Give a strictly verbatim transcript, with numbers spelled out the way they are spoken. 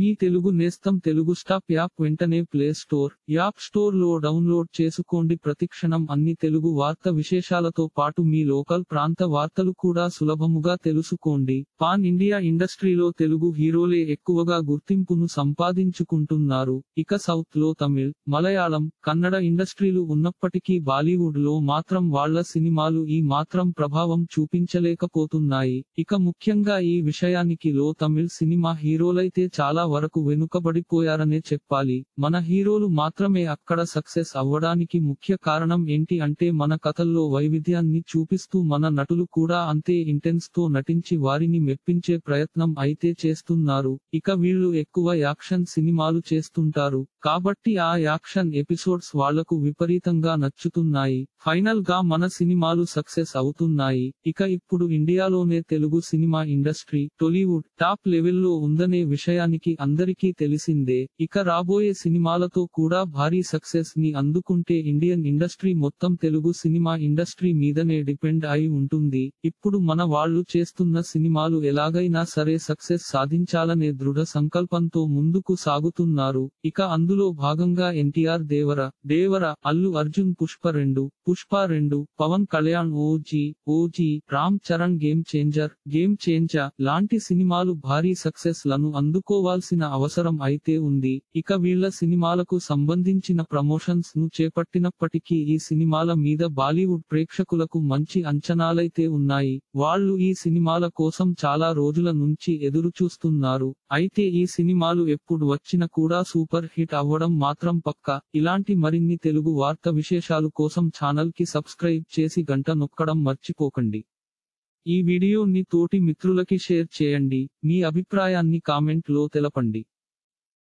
మీ తెలుగు నేస్తం Telugu stop app వెంటనే play store, app store లో డౌన్లోడ్ చేసుకోండి. ప్రతిక్షణం అన్ని తెలుగు వార్త విశేషాలతో పాటు మీ లోకల్ ప్రాంత వార్తలు కూడా సులభముగా తెలుసుకోండి. పాన్ ఇండియా ఇండస్ట్రీలో తెలుగు హీరోలే ఎక్కువగా గుర్తింపును సంపాదించుకుంటున్నారు. ఇక సౌత్ లో తమిళ్, మలయాళం, కన్నడ ఇండస్ట్రీలు ఉన్నప్పటికీ బాలీవుడ్ లో మాత్రం వాళ్ళ సినిమాలు ఈ మాత్రం ప్రభావం చూపించలేకపోతున్నాయి. ఇక ముఖ్యంగా ఈ విషయానికి లో తమిళ్ సినిమా హీరోలైతే చాలా వరకు వెనుకబడిపోయారనే చెప్పాలి. మన హీరోలు మాత్రమే అక్కడ సక్సెస్ అవ్వడానికి ముఖ్య కారణం ఏంటి అంటే మన కథల్లో వైవిధ్యాన్ని చూపిస్తూ మన నటులు కూడా అంతే ఇంటెన్స్ తో నటించి వారిని మెప్పించే ప్రయత్నం అయితే చేస్తున్నారు. ఇక వీళ్ళు ఎక్కువ యాక్షన్ సినిమాలు చేస్తుంటారు కాబట్టి ఆ యాక్షన్ ఎపిసోడ్స్ వాళ్లకు విపరీతంగా నచ్చుతున్నాయి. ఫైనల్ గా మన సినిమాలు సక్సెస్ అవుతున్నాయి. ఇక ఇప్పుడు ఇండియాలోనే Telugu cinema industry Tollywood top లెవెల్లో ఉందనే విషయానికి అందరికీ తెలిసిందే. ఇక రాబోయే సినిమాలతో కూడా భారీ సక్సెస్ ని అందుకుంటే ఇండియన్ ఇండస్ట్రీ మొత్తం తెలుగు సినిమా ఇండస్ట్రీ మీదనే డిపెండ్ అయి ఉంటుంది. ఇప్పుడు మన వాళ్ళు చేస్తున్న సినిమాలు ఎలాగైనా సరే సక్సెస్ సాధించాలనే దృఢ సంకల్పంతో ముందుకు సాగుతున్నారు. ఇక అందులో భాగంగా ఎన్టీఆర్ దేవర దేవర అల్లు అర్జున్ పుష్ప రెండు పుష్ప రెండు Pawan Kalyan OG OG Ram Charan Game Changer Game Changer లాంటి సినిమాలు భారీ సక్సెస్ లను అందుకోవాల్సిన అవసరం అయితే ఉంది. ఇక వీళ్ళ సినిమాలకు సంబంధించిన ప్రమోషన్స్ ను చేపట్టినప్పటికీ ఈ సినిమాల మీద బాలీవుడ్ ప్రేక్షకులకు మంచి అంచనాలైతే ఉన్నాయి. వాళ్ళు ఈ సినిమాల కోసం చాలా రోజుల నుంచి ఎదురు చూస్తున్నారు. అయితే ఈ సినిమాలు ఎప్పుడు వచ్చినా కూడా సూపర్ హిట్ అవ్వడం మాత్రం పక్కా. ఇలాంటి మరిన్ని తెలుగు వార్త విశేషాలు కోసం ఛానల్ కి సబ్స్క్రైబ్ చేసి గంట నొక్కడం మర్చిపోకండి. ఈ వీడియోని తోటి మిత్రులకి షేర్ చేయండి. మీ అభిప్రాయాన్ని కామెంట్ లో తెలపండి.